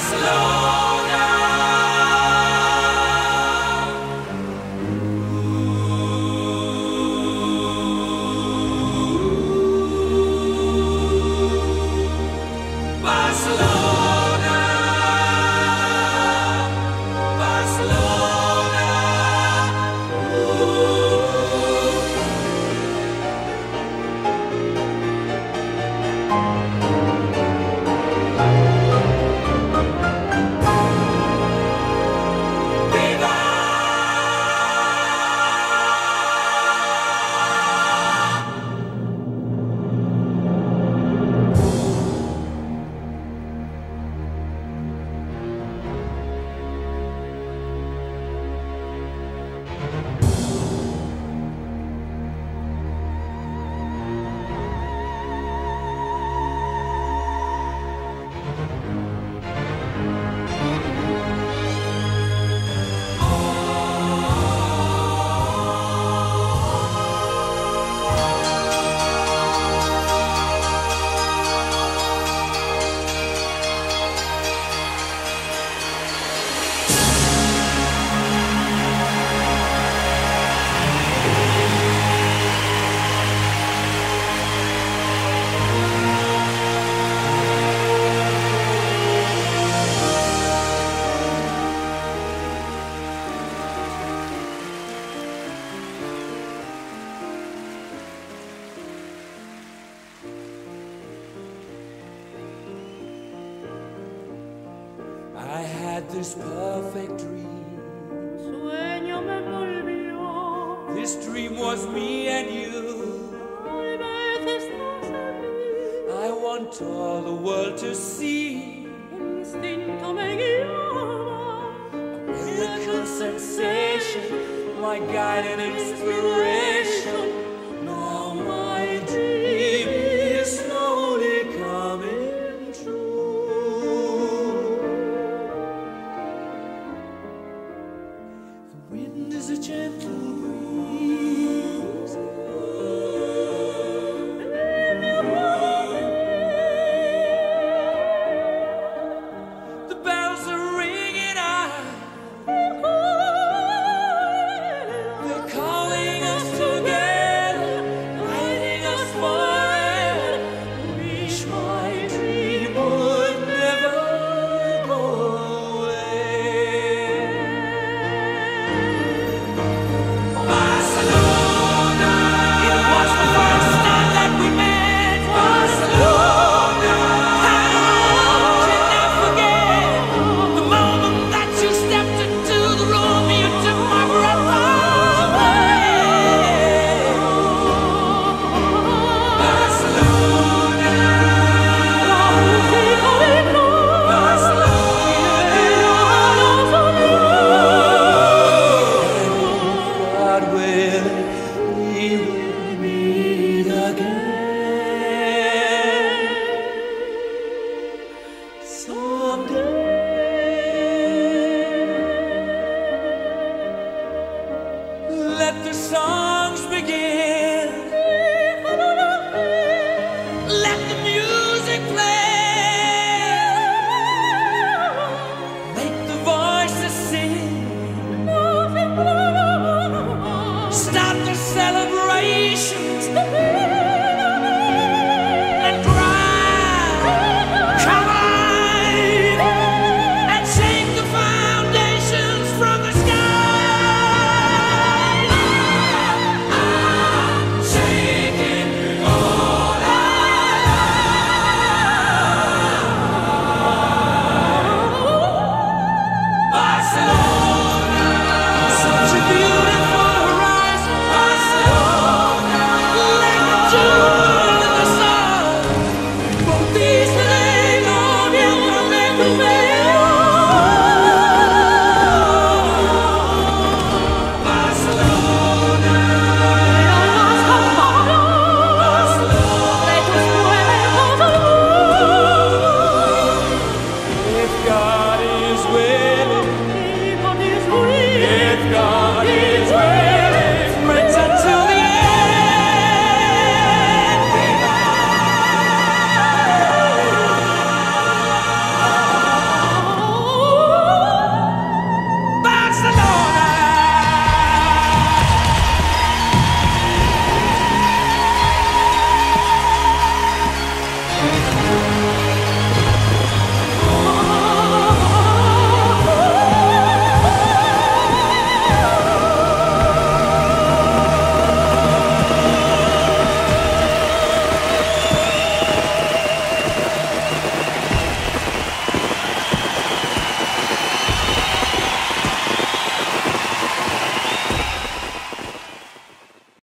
I had this perfect dream. Sueño me envolvió. This dream was me and you. Tal vez estás aquí. I want all the world to see. Un instinto me guiaba. A miracle sensation, my guide and inspiration. Now my dream is slowly coming true. The wind is a gentle breeze. The bells are ringing out. They're calling us together, guiding us forever. Wish my dream would never go away. Barcelona, it was the first time that we met. Barcelona, how can I forget the moment that you stepped into the room? You took my breath away. Barcelona, God willing, we will meet again someday. Let the sun